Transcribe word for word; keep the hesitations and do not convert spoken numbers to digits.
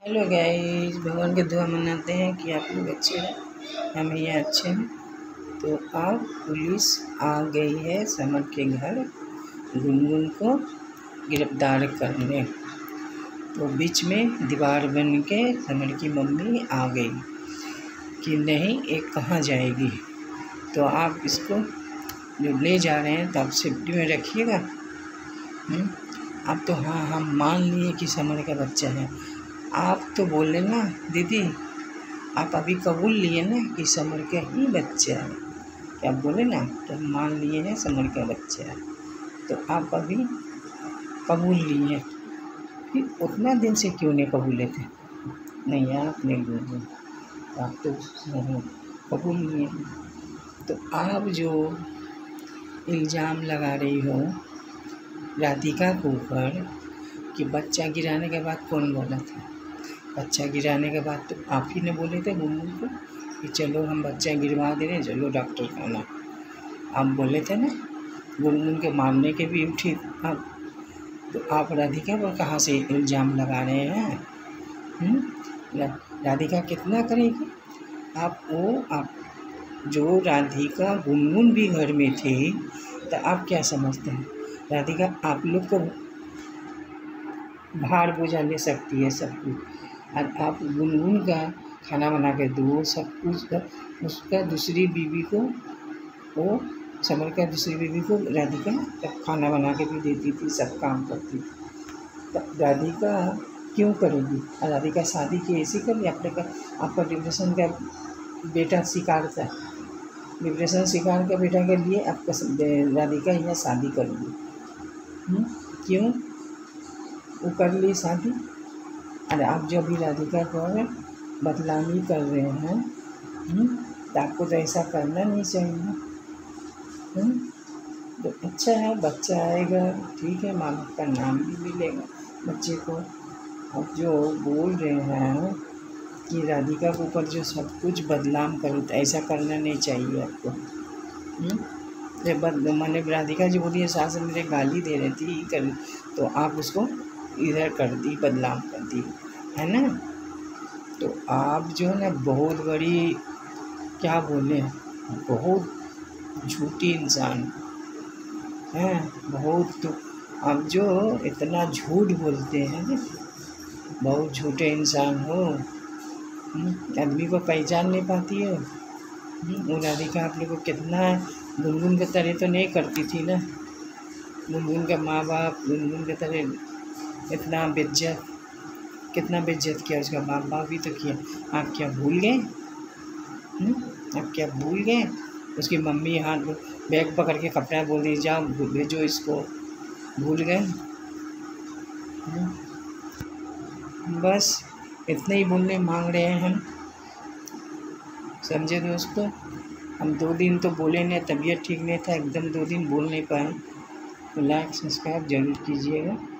Hello guys, भगवान की दुआ मनाते हैं कि आप लोग अच्छे हैं, हम यहाँ अच्छे हैं। तो अब पुलिस आ गई है समर के घर गुनगुन को गिरफ्तार करने। तो बीच में दीवार बन के समर की मम्मी आ गई कि नहीं, एक कहाँ जाएगी। तो आप इसको जो ले जा रहे हैं तो आप सेफ्टी में रखिएगा। आप तो हाँ हम मान लिए कि समर का बच्चा है। आप तो बोले ना दीदी, आप अभी कबूल लिए ना कि समर का ही बच्चा है। क्या बोले ना, तो हम मान लिए हैं समर का बच्चा है। तो आप अभी कबूल लिए, फिर उतना दिन से क्यों नहीं कबूले थे? नहीं, आप नहीं बोले, आप तो कबूल लिए। तो आप जो इल्ज़ाम लगा रही हो राधिका के ऊपर कि बच्चा गिराने के बाद कौन बोला था? बच्चा गिराने के बाद तो आप ही ने बोले थे गुनगुन को कि चलो हम बच्चा गिरवा दे रहे, चलो डॉक्टर को आना। आप बोले थे ना, गुनगुन के मारने के भी उठी आप। तो आप राधिका पर कहाँ से इल्ज़ाम लगा रहे हैं? राधिका कितना करेगी? आप वो आप जो राधिका गुनगुन भी घर में थी, तो आप क्या समझते हैं राधिका आप लोग को भार बोझा ले सकती है सब कुछ, और आप गुनगुन का खाना बना के दो सब कुछ का, उसका दूसरी बीवी को, वो समर का दूसरी बीवी को राधिका खाना बना के भी देती थी, सब काम करती थी। तो राधिका क्यों करेगी? राधिका शादी की ऐसी करी? आपने का आपका डिप्रेशन का बेटा शिकार था, डिप्रेशन शिकार का बेटा के लिए आपका राधिका यहाँ शादी कर ली। क्यों वो कर ली शादी? अरे आप जो भी राधिका पर बदनामी कर रहे हैं, तो आपको तो ऐसा करना नहीं चाहिए। तो अच्छा है, बच्चा आएगा, ठीक है, माँ बाप का नाम भी मिलेगा बच्चे को। अब जो बोल रहे हैं कि राधिका के ऊपर जो सब कुछ बदनाम करो, तो ऐसा करना नहीं चाहिए आपको। जब मैंने राधिका जी बोली सास मेरे गाली दे रही थी कर, तो आप उसको इधर कर दी, बदनाम कर दी, है ना। तो आप जो है ना बहुत बड़ी, क्या बोले, बहुत झूठी इंसान हैं, बहुत। तो आप जो इतना झूठ बोलते हैं, बहुत झूठे इंसान हो। आदमी को पहचान नहीं पाती हो। वो राधिका आप लोग को कितना गुनगुन के तरह तो नहीं करती थी ना। गुनगुन के माँ बाप गुनगुन के तरह इतना बेइज्जत, कितना बेइज्जत किया, उसका बाप बाप भी तो किया। आप क्या भूल गए? आप क्या भूल गए? उसकी मम्मी हाथ बैग पकड़ के कपड़ा बोल दी जाओ भेजो इसको, भूल गए? बस इतने ही बोलने मांग रहे हैं हम, समझे दोस्तों। हम दो दिन तो बोले नहीं, तबीयत ठीक नहीं था एकदम, दो दिन बोल नहीं पाए। तो लाइक सब्सक्राइब जरूर कीजिएगा।